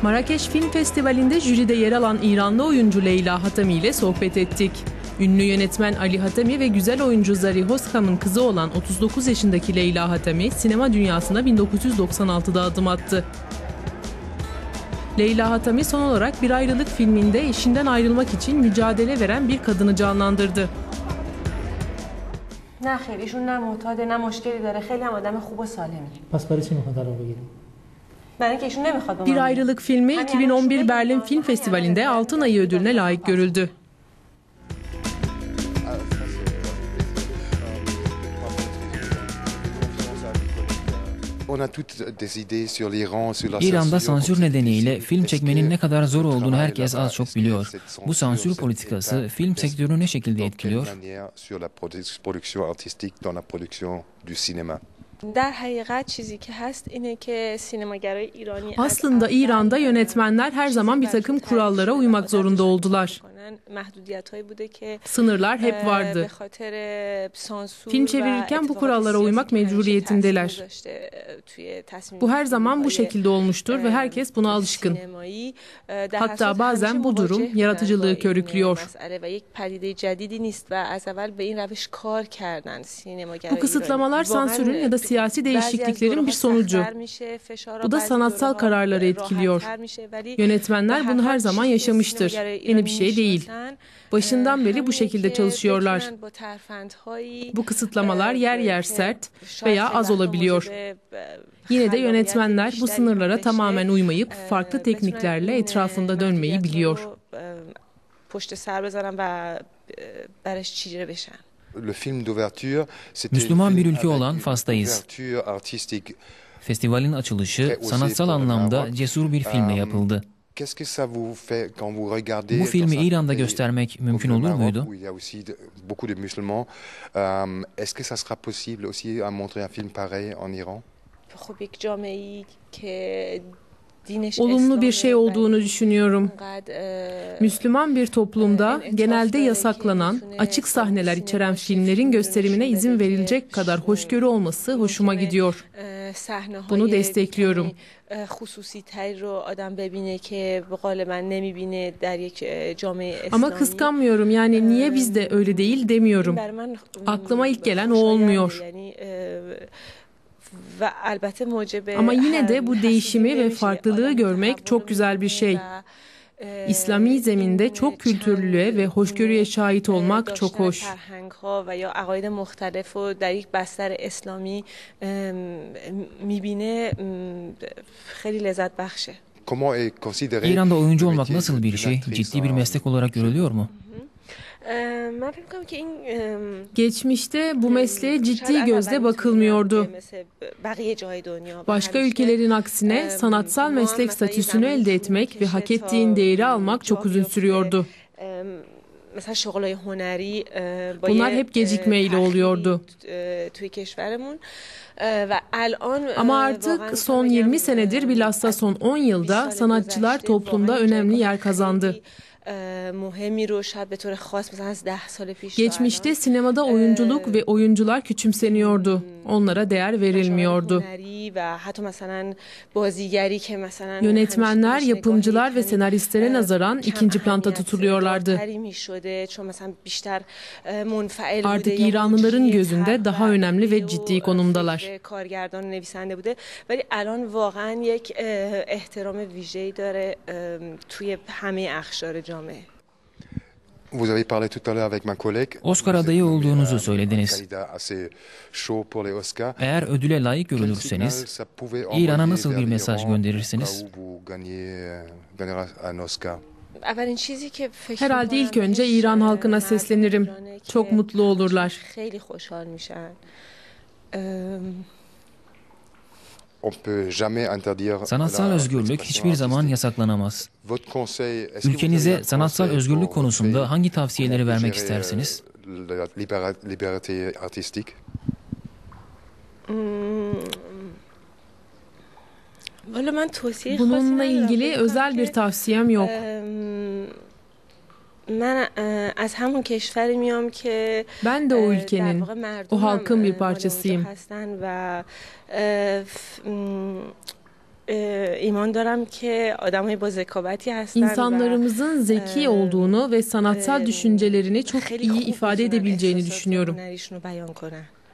Marrakeş Film Festivali'nde jüride yer alan İranlı oyuncu Leyla Hatami ile sohbet ettik. Ünlü yönetmen Ali Hatami ve güzel oyuncu Zari Hoskam'ın kızı olan 39 yaşındaki Leyla Hatami, sinema dünyasına 1996'da adım attı. Leyla Hatami son olarak Bir Ayrılık filminde eşinden ayrılmak için mücadele veren bir kadını canlandırdı. نه خیلی ایشون نه معتاد نه مشکلی داره خیلی هم آدم خوب و سالمی. پس برای چی میخواد طلاق بگیره؟ برای اینکه ایشون نمیخواد با من. Bir Ayrılık filmi 2011 Berlin Film Festivali'nde Altın Ayı ödülüne layık görüldü. İran'da sansür nedeniyle film çekmenin ne kadar zor olduğunu herkes az çok biliyor. Bu sansür politikası film sektörünü ne şekilde etkiliyor? Aslında İran'da yönetmenler her zaman bir takım kurallara uymak zorunda oldular. Sınırlar hep vardı. Film çevirirken bu kurallara uymak mecburiyetindeler. Bu her zaman bu şekilde olmuştur ve herkes buna alışkın. Hatta bazen bu durum yaratıcılığı körüklüyor. Bu kısıtlamalar sansürün ya da siyasi değişikliklerin bir sonucu. Bu da sanatsal kararları etkiliyor. Yönetmenler bunu her zaman yaşamıştır. Yeni bir şey değil. Başından beri bu şekilde çalışıyorlar. Bu kısıtlamalar yer yer sert veya az olabiliyor. Yine de yönetmenler bu sınırlara tamamen uymayıp farklı tekniklerle etrafında dönmeyi biliyor. Müslüman bir ülke olan Fas'tayız. Festivalin açılışı sanatsal anlamda cesur bir filmle yapıldı. Bu filmi İran'da göstermek mümkün olur muydu? Olumlu bir şey olduğunu düşünüyorum. Müslüman bir toplumda genelde yasaklanan, açık sahneler içeren filmlerin gösterimine izin verilecek kadar hoşgörü olması hoşuma gidiyor. Bunu destekliyorum. Ama kıskanmıyorum, yani niye bizde öyle değil demiyorum. Aklıma ilk gelen o olmuyor. Ama yine de bu değişimi ve farklılığı görmek çok güzel bir şey. İslami zeminde çok kültürlülüğe ve hoşgörüye şahit olmak çok hoş. İran'da oyuncu olmak nasıl bir şey? Ciddi bir meslek olarak görülüyor mu? Geçmişte bu mesleğe ciddi gözle bakılmıyordu. Başka ülkelerin aksine sanatsal meslek statüsünü elde etmek ve hak ettiğin değeri almak çok uzun sürüyordu. Bunlar hep gecikmeyle oluyordu. Ama artık son 20 senedir bilhassa son 10 yılda sanatçılar toplumda önemli yer kazandı. Geçmişte sinemada oyunculuk ve oyuncular küçümseniyordu. Onlara değer verilmiyordu. Yönetmenler, yapımcılar ve senaristlere nazaran ikinci planda tutuluyorlardı. Artık İranlıların gözünde daha önemli ve ciddi konumdalar. Oscar adayı olduğunuzu söylediniz. Eğer ödüle layık görülürseniz, İran'a nasıl bir mesaj gönderirsiniz? Herhalde ilk önce İran halkına seslenirim. Çok mutlu olurlar. Sanatsal özgürlük hiçbir zaman yasaklanamaz. Ülkenize sanatsal özgürlük konusunda hangi tavsiyeleri vermek istersiniz? Bununla ilgili özel bir tavsiyem yok. Ben de o ülkenin, o halkın bir parçasıyım. İnsanlarımızın zeki olduğunu ve sanatsal düşüncelerini çok iyi ifade edebileceğini düşünüyorum.